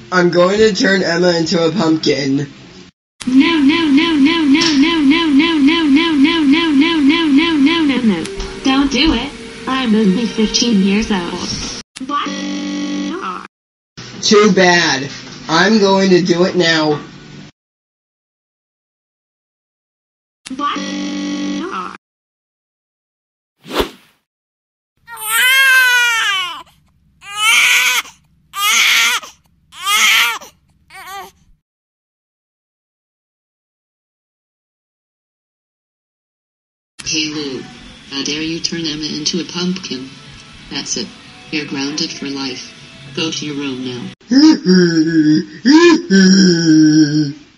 I'm going to turn Emma into a pumpkin. No, no, no, no, no, no, no, no, no, no, no, no, no, no, no, no, no, no. Don't do it. I'm only 15 years old. What? Too bad. I'm going to do it now. What? Caillou, how dare you turn Emma into a pumpkin? That's it. You're grounded for life. Go to your room now.